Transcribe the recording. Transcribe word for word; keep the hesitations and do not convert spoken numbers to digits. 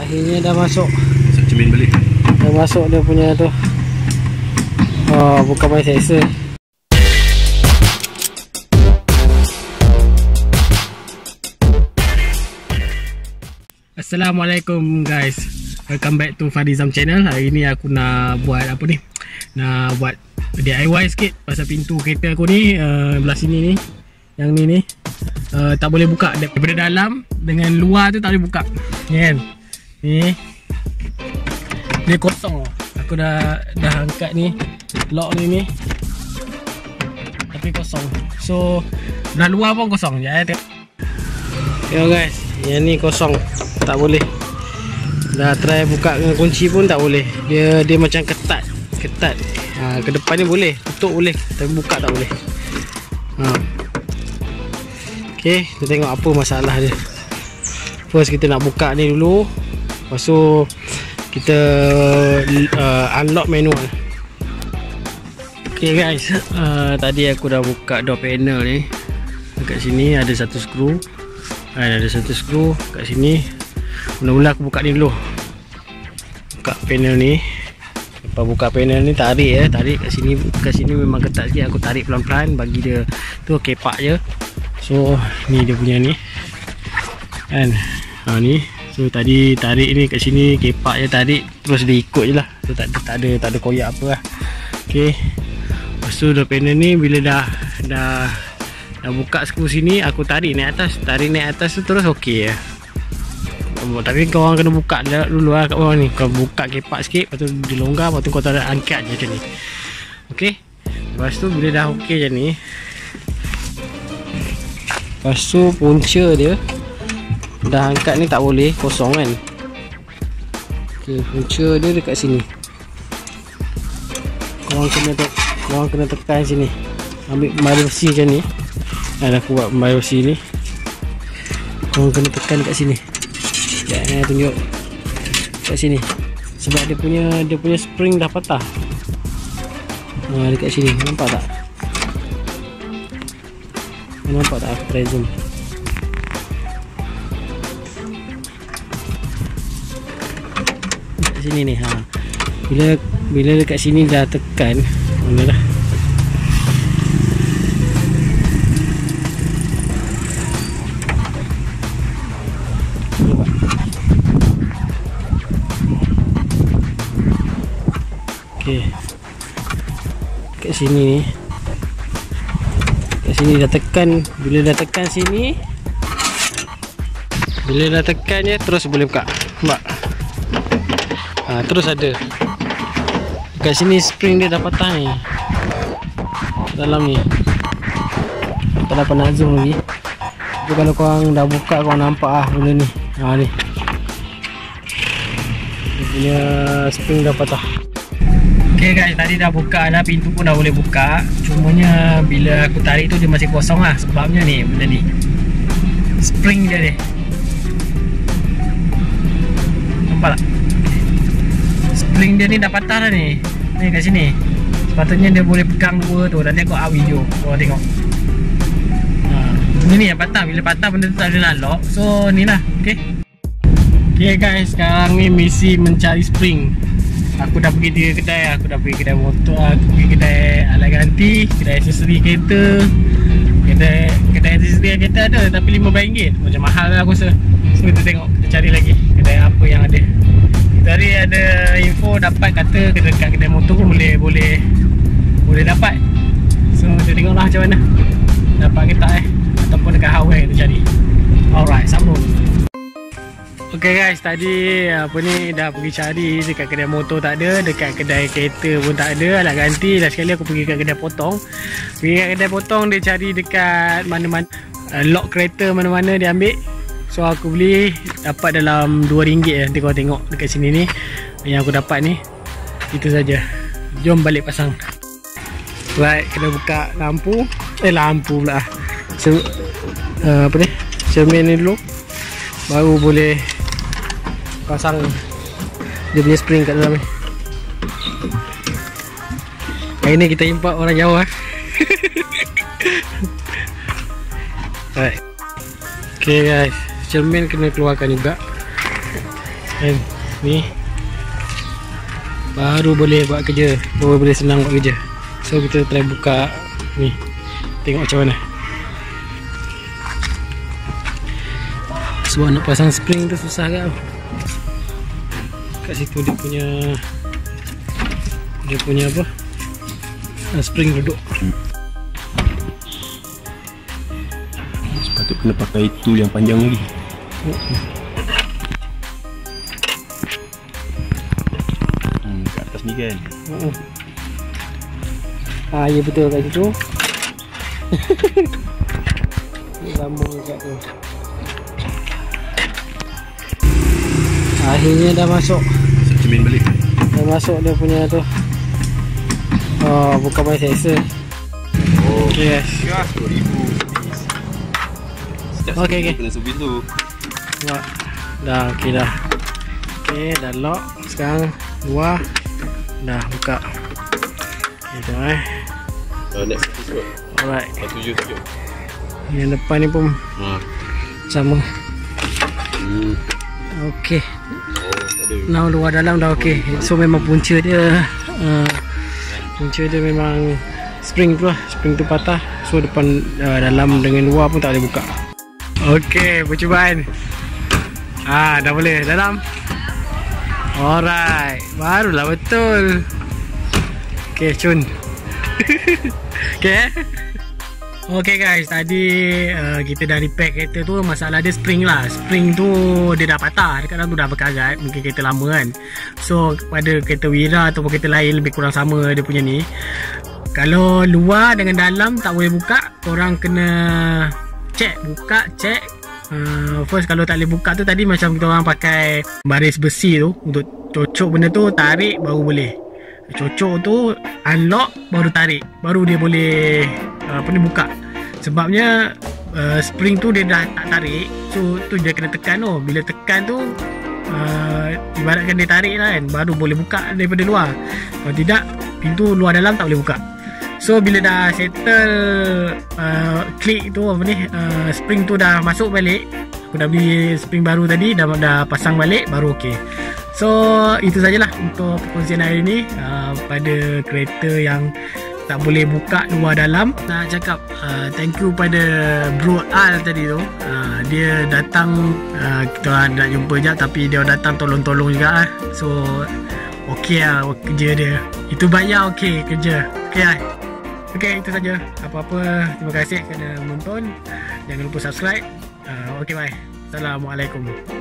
ini dah masuk. Cermin balik. Dah masuk dia punya tu. Oh, bukan main sensor. Assalamualaikum guys. Welcome back to Farizam channel. Hari ni aku nak buat apa ni? Nak buat D I Y sikit pasal pintu kereta aku ni, uh, belah sini ni. Yang ni ni uh, tak boleh buka daripada dalam dengan luar tu tak boleh buka. Ni kan. Ni. Dia kosong. Aku dah dah angkat ni lock ni ni. Tapi kosong. So belah luar pun kosong. Ya tengok. Yo guys, yang ni kosong. Tak boleh. Dah try buka dengan kunci pun tak boleh. Dia dia macam ketat. Ketat. Ha, ke depan ni boleh, tutup boleh, tapi buka tak boleh. Ha. Okey, kita tengok apa masalah dia. First kita nak buka ni dulu. Lepas tu kita uh, unlock manual. Okey guys, uh, tadi aku dah buka door panel ni. Dekat sini ada satu skru. Ada satu skru kat sini. Mula-mula aku buka ni dulu. Buka panel ni. Lepas buka panel ni tarik ya, tarik kat sini. Kat sini memang ketat sikit. Aku tarik pelan-pelan bagi dia tu kepak je. So ni dia punya ni. Kan? Ha ni. So tadi tarik ni kat sini kepak je, tarik terus dia ikut je lah. So tak ada tak ada tak ada koyak apa lah. Okey. Lepas tu dah panel ni bila dah dah dah buka skru sini, aku tarik naik atas. Tarik naik atas tu terus okey ya. Tapi kau orang kena buka dulu lah kat bawah ni. Kau buka kepak sikit, lepas tu dilonggar, lepas tu kau tarik angkat je macam ni. Okey. Lepas tu bila dah okey macam ni, lepas tu punca dia dah angkat ni tak boleh, kosong kan. Okey, punca dia dekat sini. Kau orang kena tek, kau orang kena tekan sini. Ambil pembaris besi macam ni. Dah aku buat pembaris besi ni. Kau orang kena tekan dekat sini. Sekejap saya tunjuk kat sini. Sebab dia punya dia punya spring dah patah. Ha, dekat sini, nampak tak? Nampak tak? Aku try zoom. Dekat sini ni, ha. Bila bila dekat sini dah tekan, mana dah? Okey. Kat sini ni. Kat sini dah tekan, bila dah tekan sini, bila dah tekan je terus boleh buka. Nampak? Ha, terus ada. Dekat sini spring dia dah patah ni. Dalam ni. Tak dapat nak zoom lagi. Tapi kalau korang dah buka, korang nampak ah benda ni. Ha ni. Dia punya spring dah patah. Ok guys, tadi dah buka dah, pintu pun dah boleh buka. Cumanya bila aku tarik tu dia masih kosong lah. Sebabnya ni, benda ni spring dia ni. Nampak tak? Spring dia ni dah patah dah ni. Ni kat sini. Sepatutnya dia boleh pegang dua tu. Nanti aku up video, korang tengok. Ha, benda ni yang patah. Bila patah benda tu tak boleh nak lock. So ni lah, ok. Ok guys, sekarang ni misi mencari spring. Aku dah pergi tiga kedai. Aku dah pergi kedai motor, aku pergi kedai alat ganti, kedai aksesori kereta, kedai kedai aksesori kereta ada tapi lima belas ringgit. Macam mahal lah aku rasa. So kita tengok, kita cari lagi kedai apa yang ada. Tadi ada info dapat kata dekat kedai motor pun boleh boleh boleh dapat. So kita tengoklah macam mana dapat ke tak eh, ataupun dekat hardware kita cari. Alright, sambung. Okay guys, tadi apa ni dah pergi cari dekat kedai motor tak ada, dekat kedai kereta pun tak ada alat ganti. Last sekali aku pergi kat kedai potong. Pergi kat kedai potong, dia cari dekat mana-mana uh, lock kereta mana-mana dia ambil. So aku beli dapat dalam dua ringgit. Nanti kau tengok dekat sini ni yang aku dapat ni. Itu saja. Jom balik pasang. Right, kena buka lampu. Eh lampu pula. So, uh, apa ni? Cermin ni dulu. Baru boleh pasang dia punya spring kat dalam ni. Hari ni kita import orang Jawa. Alright. Okay guys, cermin kena keluarkan juga. kan ni baru boleh buat kerja, baru boleh senang buat kerja. So kita try buka ni, tengok macam mana. Sebab nak pasang spring tu susah kan. Kat situ dia punya dia punya apa, spring duduk. Sepatutnya kena pakai tool yang panjang lagi. Hmm, kat atas ni kan. Uh-uh. Ah, ya betul kat situ. Sambung kat tu. Akhirnya dah masuk. Cermin balik. Dah masuk dia punya tu. Oh, bukan main sensor. Oh, yes. Ya, sepuluh ribu. Okey, okey. Kena servis tu. Buat. Dah okey dah. Okey, dah lock. Sekarang luar dah buka. Itu eh. Uh, next episode. Alright. tujuh tujuh. Yang depan ni pun Ha. sama. Hmm. Okey. Oh, tak ada. Now luar dalam dah okey. So memang punca dia uh, punca dia memang spring tu lah. Spring tu patah. So depan uh, dalam dengan luar pun tak boleh buka. Okey, percubaan. Ah, dah boleh dalam. Alright. Barulah betul. Okey, cun. Okey. Okey guys, tadi uh, kita dah repair kereta tu. Masalah dia spring lah. Spring tu dia dah patah. Dekat dalam tu dah berkarat. Mungkin kereta lama kan. So pada kereta Wira ataupun kereta lain lebih kurang sama dia punya ni. Kalau luar dengan dalam tak boleh buka, korang kena check, buka, check. uh, First kalau tak boleh buka tu, tadi macam kita orang pakai baris besi tu untuk cocok benda tu, tarik baru boleh. Cocok tu unlock baru tarik, baru dia boleh uh, apa ni buka. Sebabnya uh, spring tu dia dah tak tarik. So tu dia kena tekan tu. Bila tekan tu uh, ibaratkan dia tarik lah kan, baru boleh buka daripada luar. Kalau tidak, pintu luar dalam tak boleh buka. So bila dah settle uh, klik tu apa ni, uh, spring tu dah masuk balik. Aku dah beli spring baru tadi, dah, dah pasang balik, baru okey. So itu sajalah untuk perkongsian hari ni uh, pada kereta yang tak boleh buka luar dalam. Nak cakap uh, thank you pada Bro Al tadi tu. uh, Dia datang, uh, kita orang nak jumpa je, tapi dia datang tolong-tolong juga lah. So okey lah kerja dia. Itu bayar okey kerja. Okey lah. Okey, itu saja. Apa-apa, terima kasih kerana menonton. Jangan lupa subscribe. uh, Okey, bye. Assalamualaikum.